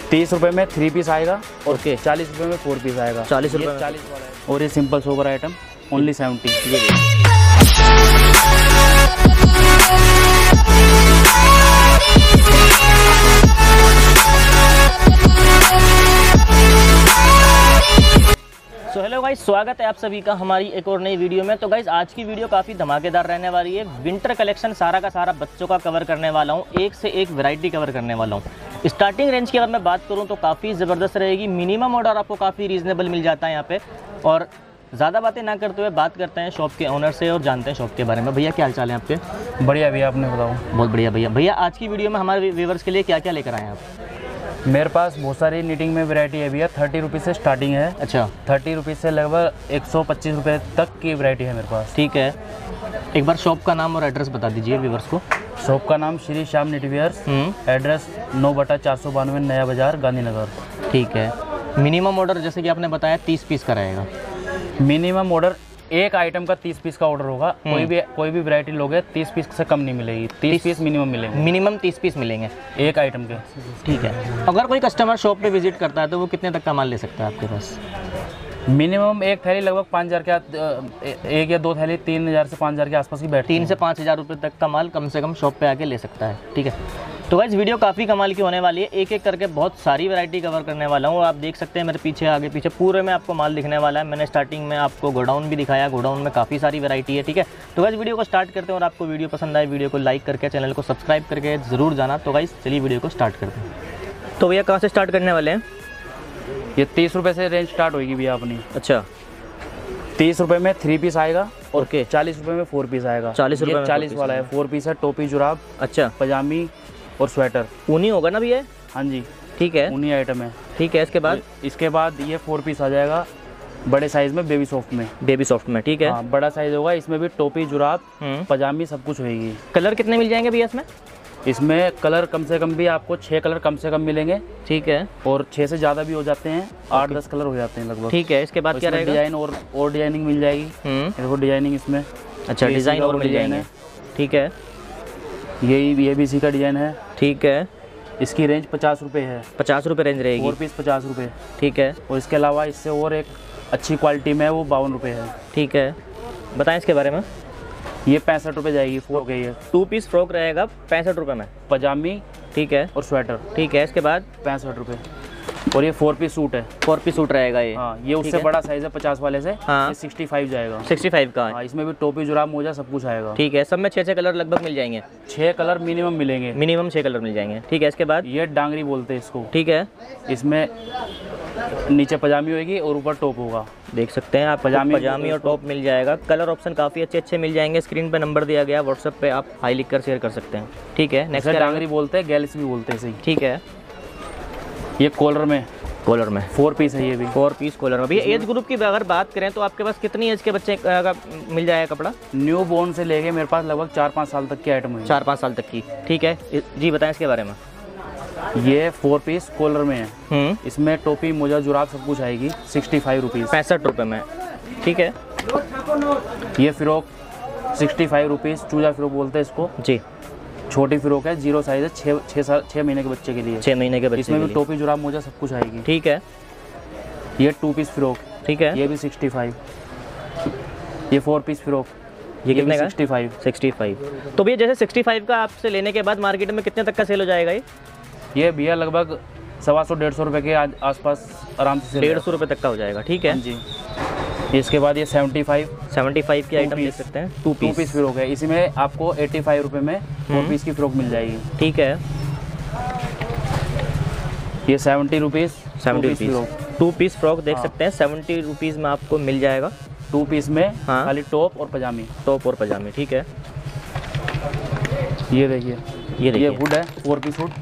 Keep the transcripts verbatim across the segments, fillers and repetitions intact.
तीस रुपए में थ्री पीस आएगा। ओके। चालीस रुपए में फोर पीस आएगा। चालीस रुपए में चालीस वाला है। और ये simple sober item only seventy. So hello guys, स्वागत है आप सभी का हमारी एक और नई वीडियो में। तो गाइस आज की वीडियो काफ़ी धमाकेदार रहने वाली है। विंटर कलेक्शन सारा का सारा बच्चों का कवर करने वाला हूँ, एक से एक वैरायटी कवर करने वाला हूँ। स्टार्टिंग रेंज की अगर मैं बात करूँ तो काफ़ी ज़बरदस्त रहेगी। मिनिमम ऑर्डर आपको काफ़ी रीज़नेबल मिल जाता है यहाँ पे। और ज़्यादा बातें ना करते हुए बात करते हैं शॉप के ओनर से और जानते हैं शॉप के बारे में। भैया क्या हाल चाल है आपके? बढ़िया भैया, आपने बताओ? बहुत बढ़िया भैया। भैया आज की वीडियो में हमारे व्यूअर्स के लिए क्या क्या लेकर आए हैं आप? मेरे पास बहुत सारी नीटिंग में वैरायटी है भैया। थर्टी रुपीज़ से स्टार्टिंग है। अच्छा। थर्टी रुपीज़ से लगभग एक सौ पच्चीस रुपये तक की वैरायटी है मेरे पास। ठीक है, एक बार शॉप का नाम और एड्रेस बता दीजिए व्यूअर्स को। शॉप का नाम श्री श्याम निटवियर्स, एड्रेस नौ बटा चार सौ बानवे नया बाजार गांधीनगर। ठीक है। मिनिमम ऑर्डर जैसे कि आपने बताया तीस पीस का रहेगा। मिनिमम ऑर्डर एक आइटम का तीस पीस का ऑर्डर होगा। कोई भी कोई भी वैरायटी लोगे तीस पीस से कम नहीं मिलेगी। तीस पीस मिनिमम मिलेंगे। मिनिमम तीस पीस मिलेंगे एक आइटम के। ठीक है। अगर कोई कस्टमर शॉप पे विजिट करता है तो वो कितने तक का माल ले सकता है आपके पास? मिनिमम एक थैली लगभग पाँच हज़ार के, एक या दो थैली तीन हज़ार से पाँच हज़ार के आसपास की बैठती है। तीन से पाँच हज़ार रुपये तक का माल कम से कम शॉप पे आके ले सकता है। ठीक है। तो गाइस वीडियो काफ़ी कमाल की होने वाली है। एक एक करके बहुत सारी वैरायटी कवर करने वाला हूँ। आप देख सकते हैं मेरे पीछे आगे पीछे पूरे में आपको माल दिखने वाला है। मैंने स्टार्टिंग में आपको गोडाउन भी दिखाया, गोडाउन में काफ़ी सारी वैरायटी है। ठीक है। तो गाइस वीडियो को स्टार्ट करते हैं और आपको वीडियो पसंद आए वीडियो को लाइक करके चैनल को सब्सक्राइब करके ज़रूर जाना। तो गाइस चलिए वीडियो को स्टार्ट करते हैं। तो भैया कहाँ से स्टार्ट करने वाले हैं? ये तीस रुपये से रेंज स्टार्ट होगी भैया अपनी। अच्छा। तीस रुपये में थ्री पीस आएगा। ओके। चालीस रुपये में फोर पीस आएगा। चालीस रुपये चालीस वाला है। फोर पीस है, टोपी जुराब, अच्छा, पजामी और स्वेटर। ऊनी होगा ना भैया? हाँ जी, ठीक है, ऊनी आइटम है। ठीक है। इसके बाद इसके बाद ये फोर पीस आ जाएगा बड़े साइज में, बेबी सॉफ्ट में। बेबी सॉफ्ट में, ठीक है। हाँ, बड़ा साइज होगा। इसमें भी टोपी जुराब पजामी सब कुछ होगी। कलर कितने मिल जाएंगे भैया इसमें? इसमें कलर कम से कम भी आपको छः कलर कम से कम मिलेंगे। ठीक है। और छः से ज़्यादा भी हो जाते हैं, आठ दस कलर हो जाते हैं लगभग। ठीक है। इसके बाद क्या रहेगा? डिजाइन और और डिजाइनिंग मिल जाएगी। देखो डिजाइनिंग इसमें। अच्छा, डिज़ाइन और मिल जाएंगे। ठीक है। यही ये भी इसी का डिजाइन है। ठीक है। इसकी रेंज पचास रुपये है। पचास रुपये रेंज रहेगी। फोर पीस पचास रुपये। ठीक है। और इसके अलावा इससे और एक अच्छी क्वालिटी में है, वो बावन रुपये है। ठीक है, बताएं इसके बारे में। ये पैंसठ रुपये जाएगी। फ्रॉक है ये, टू पीस फ्रॉक रहेगा पैंसठ रुपये में। पजामी, ठीक है, और स्वेटर। ठीक है। इसके बाद पैंसठ रुपये। और ये फोर पीस सूट है। फोर पीस सूट रहेगा ये। हाँ, ये उससे बड़ा साइज है पचास वाले से। हाँ, ये सिक्सटी फाइव जाएगा। सिक्सटी फाइव का। हाँ, इसमें भी टोपी जुराब मोजा सब कुछ आएगा। ठीक है। सब में छः छः कलर लगभग मिल जाएंगे। छः कलर मिनिमम मिलेंगे। मिनिमम छः कलर मिल जाएंगे। ठीक है। इसके बाद ये डांगरी बोलते हैं इसको। ठीक है। इसमें नीचे पजामी होगी और ऊपर टॉप होगा। देख सकते हैं आप, पजामी पजामी और टॉप मिल जाएगा। कलर ऑप्शन काफ़ी अच्छे अच्छे मिल जाएंगे। स्क्रीन पे नंबर दिया गया, व्हाट्सएप पे आप हाई लिख कर शेयर कर सकते हैं। ठीक है। नेक्स्ट डांगरी बोलते हैं, गैलिस भी बोलते हैं। सही। ठीक है। ये कॉलर में कॉलर में फोर पीस है। ये भी फोर पीस कॉलर में। भैया एज ग्रुप की अगर बात करें तो आपके पास कितनी एज के बच्चे का मिल जाएगा कपड़ा? न्यू बोर्न से लेके मेरे पास लगभग चार पाँच साल तक की आइटम है। चार पाँच साल तक की। ठीक है जी, बताएं इसके बारे में। ये फोर पीस कॉलर में है। इसमें टोपी मोजा जुराब सब कुछ आएगी। सिक्सटी फाइव रुपीज़, पैंसठ रुपये में। ठीक है। ये फ्रॉक सिक्सटी फाइव रुपीज़, चूजा फ्रॉक बोलते हैं इसको जी। छोटी फ्रॉक है, जीरो साइज है, छः छः साल छः महीने के बच्चे के लिए। छः महीने के बच्चे। इसमें भी टोपी जुराब मोजा सब कुछ आएगी। ठीक है। ये टू पीस फ्रॉक। ठीक है। ये भी सिक्सटी फाइव। ये फोर पीस फ्रॉक, ये कितने का? Sixty five. Sixty five. तो भैया जैसे सिक्सटी फाइव का आपसे लेने के बाद मार्केट में कितने तक का सेल हो जाएगा ये? ये भैया लगभग सवा सौ डेढ़ सौ रुपये के आसपास आराम से डेढ़ सौ रुपये तक का हो जाएगा। ठीक है जी। इसके बाद ये सेवेंटी फाइव सेवेंटी फाइव की आइटम देख सकते हैं। टू पीस पीस फ्रॉक है। इसमें आपको एट्टी फाइव रुपये में फोर पीस की फ्रॉक मिल जाएगी। ठीक है। ये seventy rupees seventy rupees two piece frock देख सकते हैं। सेवेंटी रुपीज़ में आपको मिल जाएगा टू पीस में। हाँ, खाली टॉप और पजामी। टॉप और पजामी। ठीक है। ये देखिए, ये देखिए हुड है, four piece hood,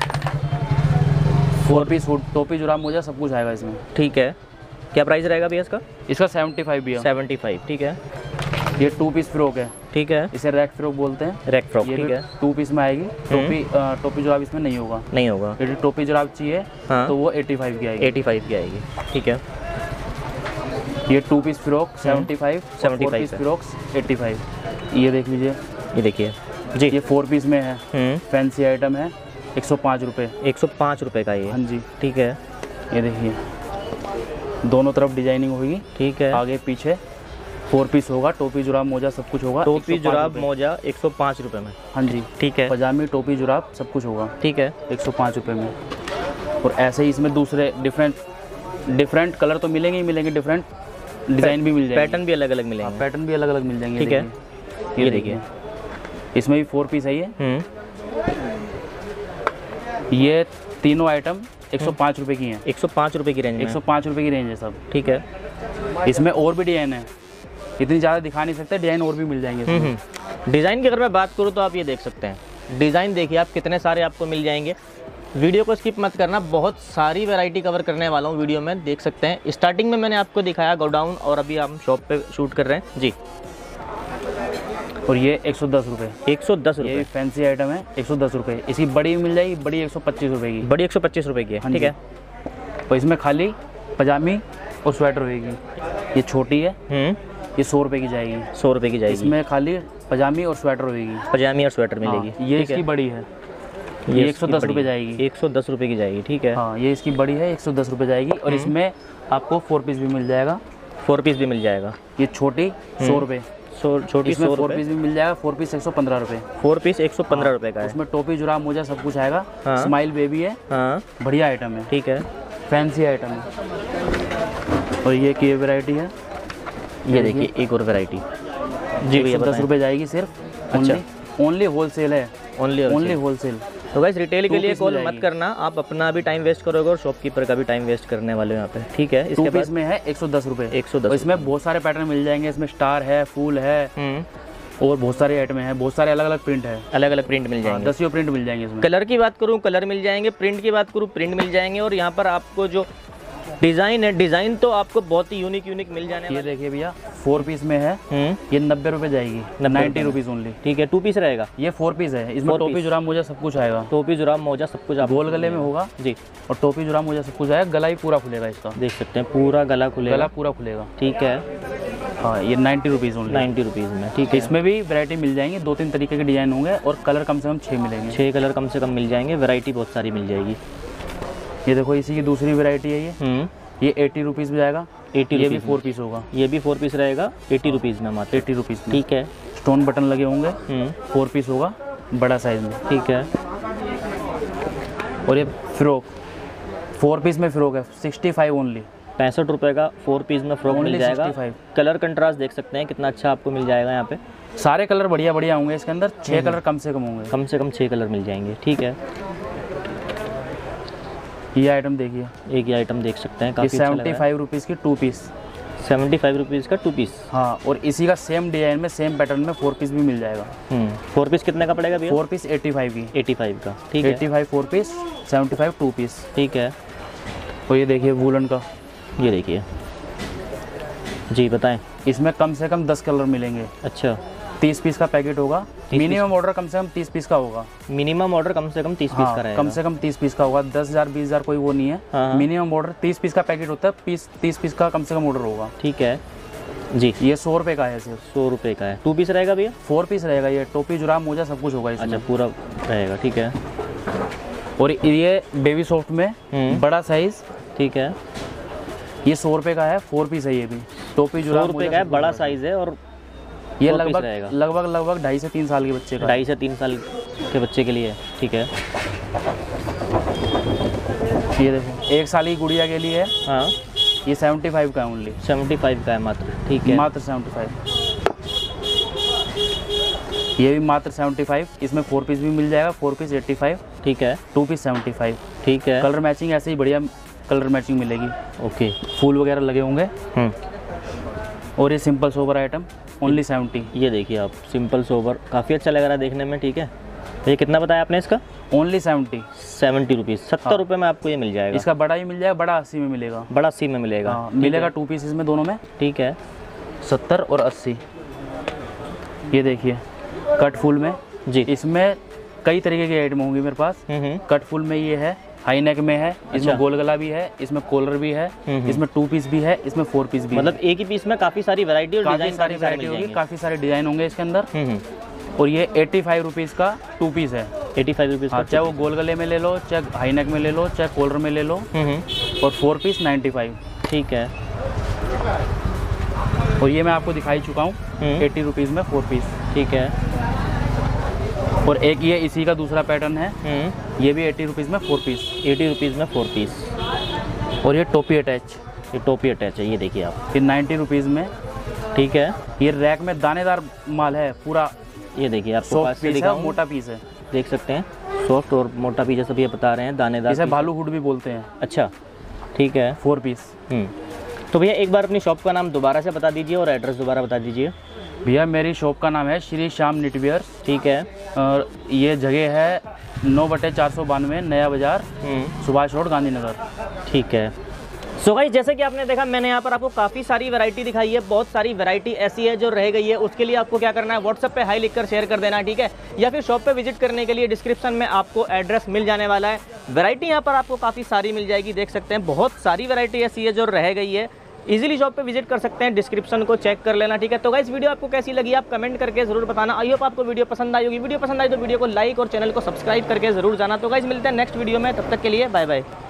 four piece hood, टोपी जुराब मोजा सब कुछ आएगा इसमें। ठीक है। क्या प्राइस रहेगा भैया इसका? इसका सेवेंटी फाइव भी है। Seventy five. ठीक है। ये टू पीस फ्रॉक है। ठीक है। इसे रैक फ्रॉक बोलते हैं। Rack frock. ठीक है। टू पीस में आएगी। टोपी टोपी जुराब इसमें नहीं होगा। नहीं होगा। यदि टोपी जुराब चाहिए हाँ, तो वो एट्टी फाइव की आएगी। एट्टी फाइव की आएगी। ठीक है। ये two piece frock seventy five, seventy five frocks eighty five. ये देख लीजिए, ये देखिए जी। ये फोर पीस में है, फैंसी आइटम है। एक सौ पाँच रुपये। एक सौ पाँच रुपये का ये? हाँ जी। ठीक है, ये देखिए दोनों तरफ डिजाइनिंग होगी। ठीक है, आगे पीछे फोर पीस होगा, टोपी जुराब मोजा सब कुछ होगा। टोपी जुराब मोजा एक सौ पाँच रुपये में? हाँ जी। ठीक है, पजामी टोपी जुराब सब कुछ होगा। ठीक है, एक सौ पाँच रुपये में। और ऐसे ही इसमें दूसरे डिफरेंट डिफरेंट कलर तो मिलेंगे ही मिलेंगे, डिफरेंट डिज़ाइन भी मिल जाएंगे, पैटर्न भी अलग अलग मिलेंगे। पैटर्न भी अलग अलग मिल जाएंगे। ठीक है, ये देखिए इसमें भी फोर पीस है ये। ये तीनों आइटम एक सौ पाँच रुपये की हैं। एक सौ पाँच रुपये की रेंज में? एक सौ पाँच रुपये की रेंज है सब। ठीक है, इसमें और भी डिज़ाइन है, इतनी ज़्यादा दिखा नहीं सकते, डिज़ाइन और भी मिल जाएंगे इसमें। डिज़ाइन की अगर मैं बात करूँ तो आप ये देख सकते हैं, डिज़ाइन देखिए आप कितने सारे आपको मिल जाएंगे। वीडियो को स्किप मत करना, बहुत सारी वैरायटी कवर करने वाला हूँ वीडियो में, देख सकते हैं। स्टार्टिंग में मैंने आपको दिखाया गोडाउन और अभी हम शॉप पे शूट कर रहे हैं जी। और ये एक सौ दस रुपये। एक सौ दस रुपये? ये फैंसी आइटम है, एक सौ दस रुपये। इसकी बड़ी मिल जाएगी, बड़ी एक सौ पच्चीस रुपये की। बड़ी एक सौ पच्चीस रुपये की है? ठीक है। और इसमें खाली पजामी और स्वेटर होगी। ये छोटी है, ये सौ रुपये की जाएगी। सौ रुपये की जाएगी। इसमें खाली पजामी और स्वेटर होगी। पजामी और स्वेटर मिलेगी। हाँ, ये इसकी बड़ी है, ये एक सौ दस रुपये जाएगी। एक सौ दस रुपये की जाएगी। ठीक है, हाँ ये इसकी बड़ी है, एक सौ दस रुपये जाएगी। और इसमें आपको फोर पीस भी मिल जाएगा। फोर पीस भी मिल जाएगा। ये छोटी सौ रुपये, सौ छोटी सौ फोर पीस भी मिल जाएगा। फोर पीस एक सौ पंद्रह रुपये। फोर पीस एक सौ पंद्रह रुपये का है। उसमें टोपी जुराब मोजा सब कुछ आएगा। हाँ। स्माइल बेबी है। हाँ, बढ़िया आइटम है। ठीक है, फैंसी आइटम है। और ये की वैरायटी है, ये देखिए एक और वैरायटी जी भैया। दस रुपये जाएगी सिर्फ। अच्छा, ओनली होलसेल है, ओनली ओनली होलसेल। तो गाइस रिटेल के लिए कॉल मत करना, आप अपना भी टाइम वेस्ट करोगे और शॉपकीपर का भी टाइम वेस्ट करने वाले हो यहाँ पे। ठीक है, इसके बाद में है एक सौ दस रुपये। एक सौ दस। इसमें बहुत सारे पैटर्न मिल जाएंगे, इसमें स्टार है, फूल है और बहुत सारे आइटम हैं, बहुत सारे अलग अलग प्रिंट है। अलग अलग प्रिंट मिल जाएंगे। दसियों प्रिंट मिल जाएंगे इसमें। कलर की बात करूँ कलर मिल जाएंगे, प्रिंट की बात करूँ प्रिंट मिल जाएंगे। और यहाँ पर आपको जो डिज़ाइन है, डिज़ाइन तो आपको बहुत ही यूनिक यूनिक मिल जाने। ये देखिए भैया फोर पीस में है, ये नब्बे रुपये जाएगी, नाइन्टी रुपीज़ ओनली। ठीक है, टू पीस रहेगा। ये फोर पीस है, इसमें टोपी जुराब मोजा सब कुछ आएगा। टोपी जुराब मोजा सब कुछ गोल गले में होगा जी। और टोपी जुराब मोजा सब कुछ आएगा। गला ही पूरा खुलेगा इसका, देख सकते हैं पूरा गला खुलेगा। गला पूरा खुलेगा। ठीक है, हाँ ये ninety rupees only. Ninety rupees में। ठीक है, इसमें भी वैरायटी मिल जाएंगी, दो तीन तरीके के डिज़ाइन होंगे और कलर कम से कम छः मिलेंगे। छः कलर कम से कम मिल जाएंगे, वैरायटी बहुत सारी मिल जाएगी। ये देखो इसी की दूसरी वैरायटी है ये। ये एटी रुपीज़ में जाएगा। एटी ये भी फोर पीस होगा। ये भी फोर पीस रहेगा, एटी रुपीज़ में मात्र। एटी रुपीज़ में। ठीक है, स्टोन बटन लगे होंगे। फोर पीस होगा बड़ा साइज में। ठीक है। और ये फ्रॉक फोर पीस में फ्रॉक है, सिक्सटी फाइव ओनली। पैंसठ रुपये का फोर पीस में फ्रॉक मिल जाएगा। कलर कंट्रास्ट देख सकते हैं कितना अच्छा आपको मिल जाएगा यहाँ पे। सारे कलर बढ़िया बढ़िया होंगे इसके अंदर, छः कलर कम से कम होंगे। कम से कम छः कलर मिल जाएंगे। ठीक है, ये आइटम देखिए, एक ही आइटम देख सकते हैं, काफ़ी सेवेंटी फाइव रुपीज़ की two piece. Seventy five rupees का टू पीस। हाँ, और इसी का सेम डिजाइन में सेम पैटर्न में फोर पीस भी मिल जाएगा। फोर पीस कितने का पड़ेगा भैया? फोर पीस एट्टी फाइव की। एट्टी फाइव का। ठीक है, eighty five four piece, seventy five two piece. ठीक है। और ये देखिए वूलन का, ये देखिए जी, बताएं। इसमें कम से कम दस कलर मिलेंगे। अच्छा, तीस पीस का पैकेट होगा। मिनिमम ऑर्डर कम से कम तीस पीस का होगा। मिनिमम ऑर्डर कम से कम तीस हाँ, पीस का रहेगा। कम से कम तीस पीस का होगा। दस हज़ार बीस हज़ार कोई वो नहीं है। हाँ, मिनिमम ऑर्डर तीस पीस का पैकेट होता है, पीस तीस पीस का कम से कम ऑर्डर होगा। ठीक है जी। ये सौ रुपये का है, सिर्फ सौ रुपये का है। टू पीस रहेगा भैया? फोर पीस रहेगा। ये टोपी जुराब मोजा सब कुछ होगा इसमें। अच्छा, पूरा रहेगा। ठीक है। और ये बेबी सॉफ्ट में बड़ा साइज। ठीक है, ये सौ रुपये का है, फोर पीस है। ये भी टोपी जुराब रुपये का है, बड़ा साइज है। और ये लगभग लगभग लगभग ढाई से तीन साल के बच्चे का। ढाई से तीन साल के बच्चे के लिए। ठीक है, ये देखो एक साल की गुड़िया के लिए है। हाँ, ये सेवेंटी फाइव का है ओनली। सेवेंटी फाइव का है मात्र। ठीक है, मात्र सेवेंटी फाइव। ये भी मात्र सेवेंटी फाइव। इसमें फोर पीस भी मिल जाएगा। Four piece eighty five. ठीक है, टू पीस सेवेंटी फाइव। ठीक है। कलर मैचिंग ऐसे ही बढ़िया कलर मैचिंग मिलेगी। ओके, फूल वगैरह लगे होंगे। और ये simple sober item only seventy. ये देखिए आप, सिंपल सोबर, काफ़ी अच्छा लग रहा है देखने में। ठीक है, ये कितना बताया आपने इसका? Only seventy. सेवेंटी रुपीज़, सत्तर रुपये में आपको ये मिल जाएगा। इसका बड़ा ही मिल जाएगा, बड़ा अस्सी में मिलेगा। बड़ा अस्सी में मिलेगा। हाँ, मिलेगा टू पीस इसमें दोनों में। ठीक है, सत्तर और अस्सी। ये देखिए कट फुल में जी, इसमें कई तरीके के आइटम होंगे मेरे पास। कट फुल में ये है, हाई नेक में है, इसमें अच्छा। गोल गला भी है, इसमें कॉलर भी है, इसमें टू पीस भी है, इसमें फोर पीस भी। मतलब एक ही पीस में काफ़ी सारी वैरायटी और डिजाइन सारी वैरायटी होगी, काफ़ी सारे डिजाइन होंगे इसके अंदर। और ये एट्टी फाइव रुपीज़ का टू पीस है। एटी फाइव रुपीज़ हाँ, चाहे वो गोल गले में ले लो, चाहे हाई नेक में ले लो, चाहे कॉलर में ले लो। और फोर पीस नाइन्टी फाइव। ठीक है। और ये मैं आपको दिखाई चुका हूँ एट्टी रुपीज़ में फोर पीस। ठीक है। और एक ये इसी का दूसरा पैटर्न है, ये भी एट्टी रुपीज़ में फोर पीस। एटी रुपीज़ में फोर पीस। और ये टोपी अटैच, ये टोपी अटैच है, ये देखिए आप, ये नाइन्टी रुपीज़ में। ठीक है। ये रैक में दानेदार माल है पूरा। ये देखिए आप, सॉफ्ट पीस है, मोटा पीस है, देख सकते हैं, सॉफ्ट और मोटा पीस जैसे भी ये बता रहे हैं, दानेदार। इसे भालू हुड भी बोलते हैं। अच्छा, ठीक है। Four piece. तो भैया एक बार अपनी शॉप का नाम दोबारा से बता दीजिए और एड्रेस दोबारा बता दीजिए। भैया मेरी शॉप का नाम है श्री श्याम निटवियर। ठीक है। और ये जगह है नौ बटे चार सौ बानवे नया बाज़ार, सुभाष रोड, गांधीनगर। ठीक है। सो गाइस, जैसे कि आपने देखा, मैंने यहाँ पर आपको काफ़ी सारी वैरायटी दिखाई है। बहुत सारी वैरायटी ऐसी है जो रह गई है, उसके लिए आपको क्या करना है, व्हाट्सएप पे हाई लिखकर शेयर कर देना, ठीक है। या फिर शॉप पे विजिट करने के लिए डिस्क्रिप्शन में आपको एड्रेस मिल जाने वाला है। वैरायटी यहाँ पर आपको काफ़ी सारी मिल जाएगी, देख सकते हैं, बहुत सारी वैरायटी ऐसी है जो रह गई है। इजीली शॉप पे विजिट कर सकते हैं, डिस्क्रिप्शन को चेक कर लेना, ठीक है। तो गाइस, वीडियो आपको कैसी लगी आप कमेंट करके जरूर बताना। आई होप आपको वीडियो पसंद आई होगी। वीडियो पसंद आई तो वीडियो को लाइक और चैनल को सब्सक्राइब करके जरूर जाना। तो गाइस, मिलते हैं नेक्स्ट वीडियो में, तब तक के लिए बाय बाय।